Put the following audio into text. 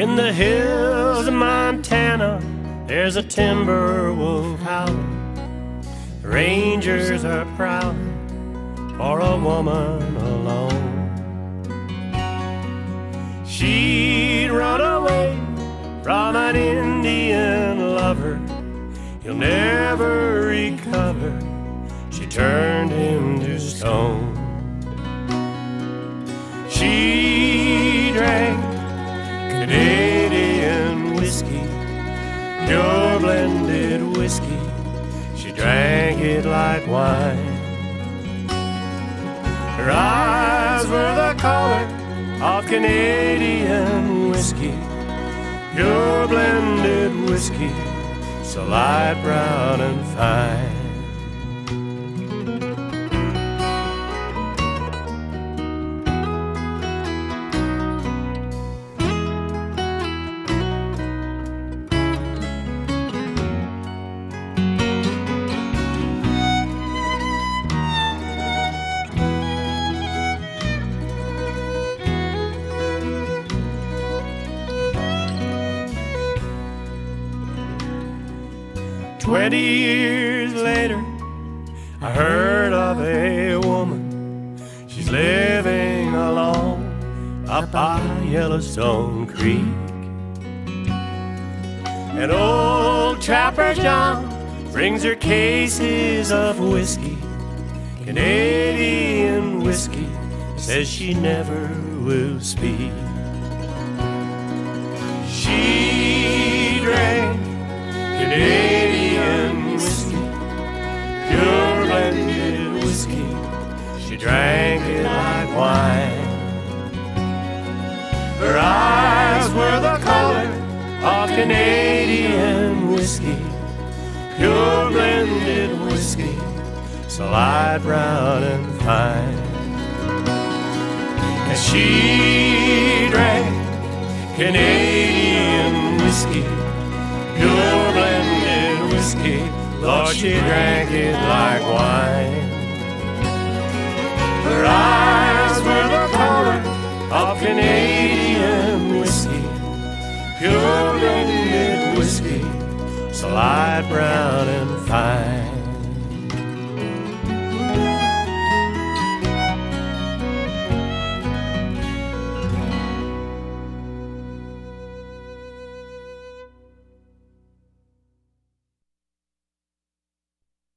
In the hills of Montana, there's a timber wolf howling. The rangers are proud for a woman alone. She'd run away from an Indian lover. He'll never recover. She turned him to stone. She drank Canadian whiskey, pure blended whiskey. She drank it like wine. Her eyes were the color of Canadian whiskey, pure blended whiskey, so light brown and fine. 20 years later, I heard of a woman. She's living alone up by Yellowstone Creek. And old Trapper John brings her cases of whiskey, Canadian whiskey, says she never will speak. She drank Canadian whiskey, pure blended whiskey. She drank it like wine. Her eyes were the color of Canadian whiskey, pure blended whiskey, so light brown and fine. And she drank Canadian whiskey, pure blended whiskey, Lord, she drank it like wine. Her eyes were the color of Canadian whiskey, pure blended whiskey, so light brown and fine.